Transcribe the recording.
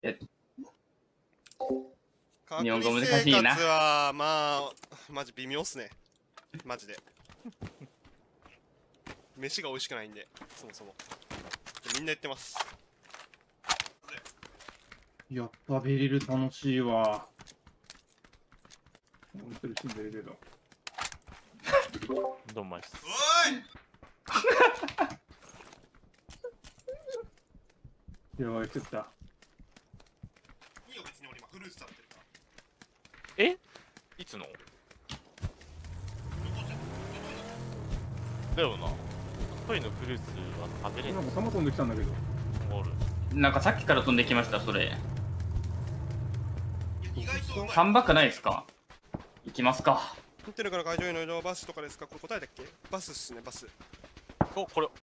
え隔日本語離難しいな生活はまあマジ微妙っすね。マジで飯が美味しくないんで、そもそもみんな言ってます。 やっぱベリル楽しいわ。俺とる死んでるけど。 どんまいっす。 やばい、食った。 いいよ別に俺今フルーツ食べてるから。 えいつのだよな。トイのフルーツは食べれんのなんか弾飛んできたんだけど。 おる。 なんかさっきから飛んできました、それ。 意外とうまい。 3バックないですか？行きますか。 ホテルから会場への移動はバスとかですか？これ答えだっけ？バスっすね、バス。 お、これ